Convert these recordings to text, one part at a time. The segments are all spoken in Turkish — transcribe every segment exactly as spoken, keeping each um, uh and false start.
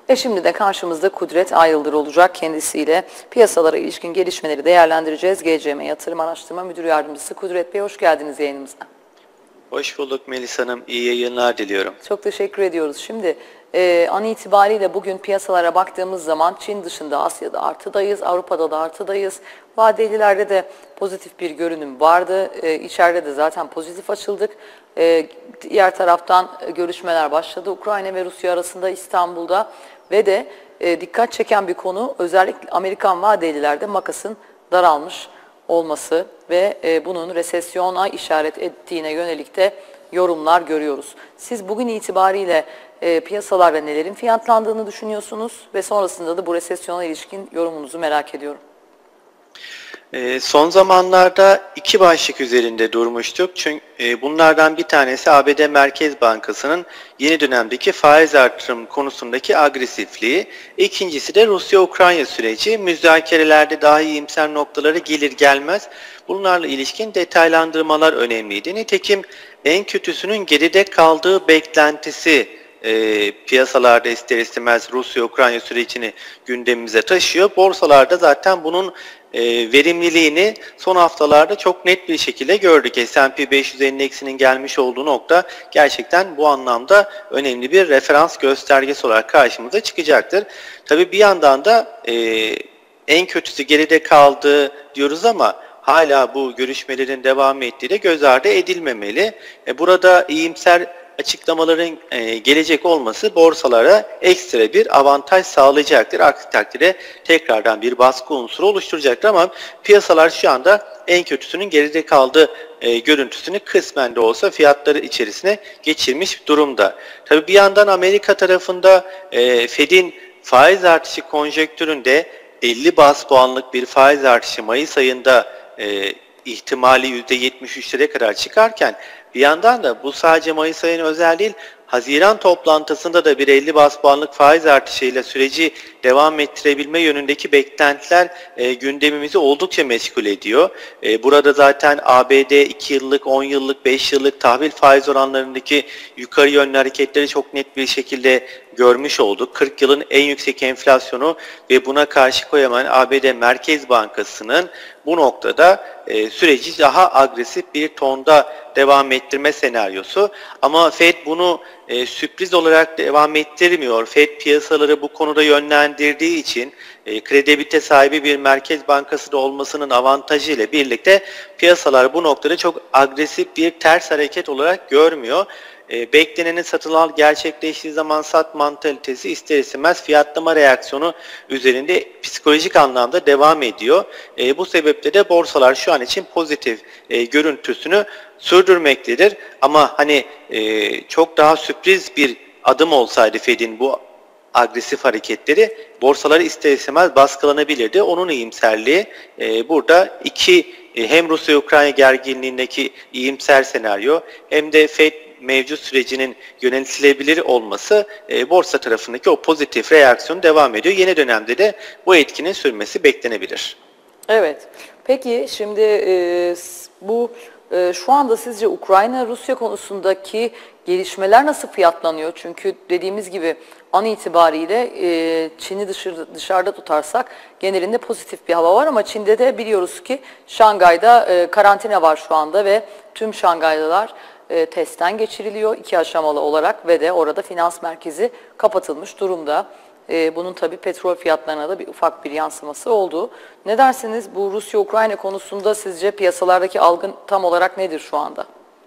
Ve şimdi de karşımızda Kudret Ayıldır olacak. Kendisiyle piyasalara ilişkin gelişmeleri değerlendireceğiz. G C M Yatırım Araştırma Müdür Yardımcısı Kudret Bey, hoş geldiniz yayınımıza. Hoş bulduk Melis Hanım. İyi yayınlar diliyorum. Çok teşekkür ediyoruz. Şimdi e, an itibariyle bugün piyasalara baktığımız zaman Çin dışında Asya'da artıdayız, Avrupa'da da artıdayız. Vadelilerde de pozitif bir görünüm vardı. E, içeride de zaten pozitif açıldık. E, diğer taraftan görüşmeler başladı. Ukrayna ve Rusya arasında İstanbul'da ve de e, dikkat çeken bir konu özellikle Amerikan vadelilerde makasın daralmış olması ve e, bunun resesyona işaret ettiğine yönelik de yorumlar görüyoruz. Siz bugün itibariyle e, piyasalarda nelerin fiyatlandığını düşünüyorsunuz ve sonrasında da bu resesyona ilişkin yorumunuzu merak ediyorum. E, son zamanlarda iki başlık üzerinde durmuştuk. Çünkü e, bunlardan bir tanesi A B D Merkez Bankası'nın yeni dönemdeki faiz artırım konusundaki agresifliği. İkincisi de Rusya-Ukrayna süreci. Müzakerelerde daha iyimser noktaları gelir gelmez bunlarla ilişkin detaylandırmalar önemliydi. Nitekim en kötüsünün geride kaldığı beklentisi E, piyasalarda ister istemez Rusya-Ukrayna sürecini gündemimize taşıyor. Borsalarda zaten bunun e, verimliliğini son haftalarda çok net bir şekilde gördük. S and P beş yüz endeksinin gelmiş olduğu nokta gerçekten bu anlamda önemli bir referans göstergesi olarak karşımıza çıkacaktır. Tabii bir yandan da e, en kötüsü geride kaldı diyoruz ama hala bu görüşmelerin devam ettiği de göz ardı edilmemeli. E, burada iyimser açıklamaların e, gelecek olması borsalara ekstra bir avantaj sağlayacaktır. Aksi takdirde tekrardan bir baskı unsuru oluşturacaktır ama piyasalar şu anda en kötüsünün geride kaldığı e, görüntüsünü kısmen de olsa fiyatları içerisine geçirmiş durumda. Tabii bir yandan Amerika tarafında e, Fed'in faiz artışı konjektüründe elli baz puanlık bir faiz artışı Mayıs ayında e, ihtimali yüzde yetmiş üçlere kadar çıkarken bir yandan da bu sadece Mayıs ayının özel değil, Haziran toplantısında da bir elli baz puanlık faiz artışıyla süreci devam ettirebilme yönündeki beklentiler e, gündemimizi oldukça meşgul ediyor. E, burada zaten A B D iki yıllık, on yıllık, beş yıllık tahvil faiz oranlarındaki yukarı yönlü hareketleri çok net bir şekilde görmüş olduk. kırk yılın en yüksek enflasyonu ve buna karşı koyamayan A B D Merkez Bankası'nın bu noktada e, süreci daha agresif bir tonda devam ettirme senaryosu. Ama Fed bunu e, sürpriz olarak devam ettirmiyor. Fed piyasaları bu konuda yönlendirdiği için e, kredibilite sahibi bir merkez bankası da olmasının avantajı ile birlikte piyasalar bu noktada çok agresif bir ters hareket olarak görmüyor. E, beklenenin satın al gerçekleştiği zaman sat mantalitesi ister istemez fiyatlama reaksiyonu üzerinde psikolojik anlamda devam ediyor. E, bu sebeple de borsalar şu an için pozitif e, görüntüsünü sürdürmektedir. Ama hani e, çok daha sürpriz bir adım olsaydı Fed'in bu agresif hareketleri borsaları ister istemez baskılanabilirdi. Onun iyimserliği e, burada iki e, hem Rusya-Ukrayna gerginliğindeki iyimser senaryo hem de Fed mevcut sürecinin yönetilebilir olması e, borsa tarafındaki o pozitif reaksiyon devam ediyor. Yeni dönemde de bu etkinin sürmesi beklenebilir. Evet. Peki şimdi e, bu e, şu anda sizce Ukrayna-Rusya konusundaki gelişmeler nasıl fiyatlanıyor? Çünkü dediğimiz gibi an itibariyle e, Çin'i dışarı, dışarıda tutarsak genelinde pozitif bir hava var ama Çin'de de biliyoruz ki Şangay'da e, karantina var şu anda ve tüm Şangaylılar e, testten geçiriliyor iki aşamalı olarak ve de orada finans merkezi kapatılmış durumda. E, bunun tabii petrol fiyatlarına da bir ufak bir yansıması oldu. Ne dersiniz bu Rusya-Ukrayna konusunda sizce piyasalardaki algı tam olarak nedir şu anda?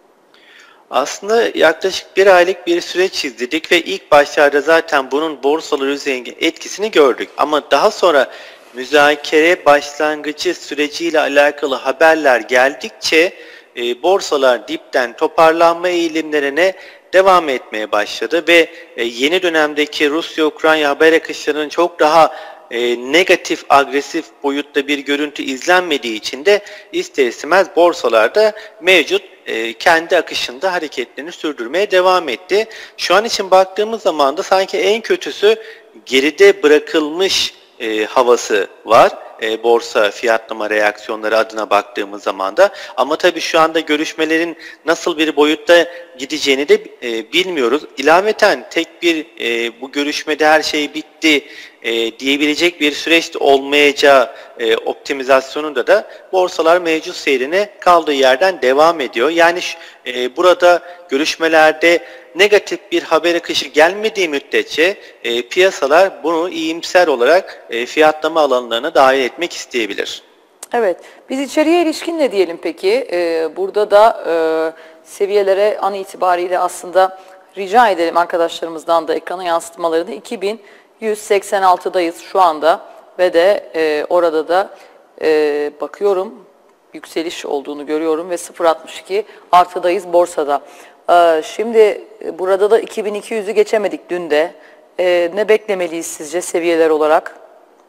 Aslında yaklaşık bir aylık bir süreç izledik ve ilk başlarda zaten bunun borsalar üzerinde etkisini gördük. Ama daha sonra müzakere başlangıcı süreciyle alakalı haberler geldikçe e, borsalar dipten toparlanma eğilimlerine devam etmeye başladı ve e, yeni dönemdeki Rusya-Ukrayna haber akışlarının çok daha e, negatif, agresif boyutta bir görüntü izlenmediği için de ister istemez borsalarda mevcut e, kendi akışında hareketlerini sürdürmeye devam etti. Şu an için baktığımız zaman da sanki en kötüsü geride bırakılmış e, havası var. e, borsa fiyatlama reaksiyonları adına baktığımız zaman da. Ama tabii şu anda görüşmelerin nasıl bir boyutta gideceğini de e, bilmiyoruz. İlaveten tek bir e, bu görüşmede her şey bitti e, diyebilecek bir süreç olmayacağı e, optimizasyonunda da borsalar mevcut seyrine kaldığı yerden devam ediyor. Yani e, burada görüşmelerde negatif bir haber akışı gelmediği müddetçe e, piyasalar bunu iyimser olarak e, fiyatlama alanlarına dahil etmek isteyebilir. Evet, biz içeriye ilişkin ne diyelim peki? Ee, burada da e, seviyelere an itibariyle aslında rica edelim arkadaşlarımızdan da ekrana yansıtmalarını. iki bin yüz seksen altıdayız şu anda ve de e, orada da e, bakıyorum yükseliş olduğunu görüyorum ve sıfır nokta altmış iki artıdayız borsada. Ee, şimdi burada da iki bin iki yüzü geçemedik dün de. Ee, ne beklemeliyiz sizce seviyeler olarak?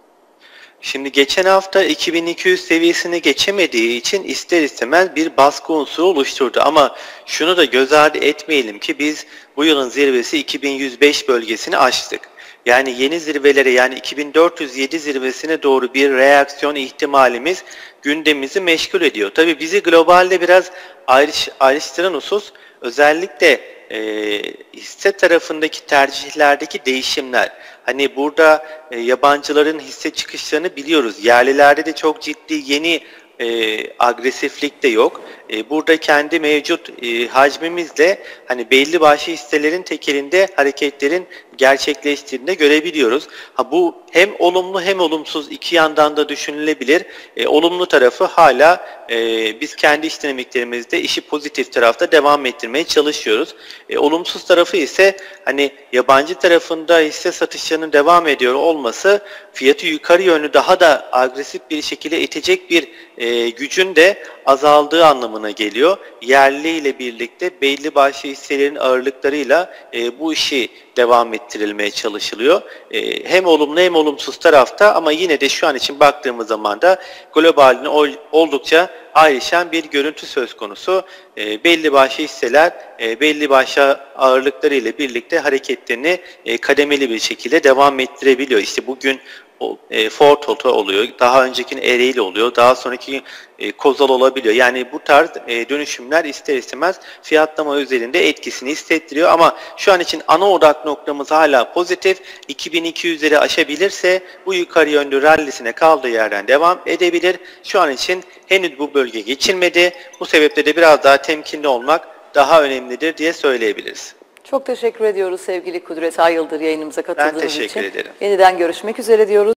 Şimdi geçen hafta iki bin iki yüz seviyesini geçemediği için ister istemez bir baskı unsuru oluşturdu. Ama şunu da göz ardı etmeyelim ki biz bu yılın zirvesi iki bin yüz beş bölgesini aştık. Yani yeni zirvelere, yani iki bin dört yüz yedi zirvesine doğru bir reaksiyon ihtimalimiz gündemimizi meşgul ediyor. Tabii bizi globalde biraz ayrış, ayrıştıran husus özellikle e, hisse tarafındaki tercihlerdeki değişimler. Hani burada e, yabancıların hisse çıkışlarını biliyoruz. Yerlilerde de çok ciddi yeni e, agresiflik de yok. E, burada kendi mevcut e, hacmimizle hani belli başlı hisselerin tekelinde hareketlerin gerçekleştiğini de görebiliyoruz. Ha, bu hem olumlu hem olumsuz iki yandan da düşünülebilir. E, olumlu tarafı hala e, biz kendi iş dinamiklerimizde işi pozitif tarafta devam ettirmeye çalışıyoruz. E, olumsuz tarafı ise hani yabancı tarafında hisse satışlarının devam ediyor olması fiyatı yukarı yönlü daha da agresif bir şekilde itecek bir e, gücün de azaldığı anlamına geliyor. Yerli ile birlikte belli başlı hisselerin ağırlıklarıyla e, bu işi devam ettirilmeye çalışılıyor. E, hem olumlu hem olumsuz tarafta, ama yine de şu an için baktığımız zaman da globalini oldukça ayrışan bir görüntü söz konusu. E, belli başlı hisseler e, belli başlı ağırlıkları ile birlikte hareketlerini e, kademeli bir şekilde devam ettirebiliyor. İşte bugün e, Ford Auto oluyor, daha öncekinin Ereğli oluyor, daha sonraki e, Kozal olabiliyor. Yani bu tarz e, dönüşümler ister istemez fiyatlama üzerinde etkisini hissettiriyor, ama şu an için ana odak noktamız hala pozitif. iki bin iki yüzleri aşabilirse bu yukarı yönlü rallisine kaldığı yerden devam edebilir. Şu an için henüz bu bölge geçilmedi. Bu sebeple de biraz daha temkinli olmak daha önemlidir diye söyleyebiliriz. Çok teşekkür ediyoruz sevgili Kudret Ay Yıldır yayınımıza katıldığınız için. Ben teşekkür için. ederim. Yeniden görüşmek üzere diyoruz.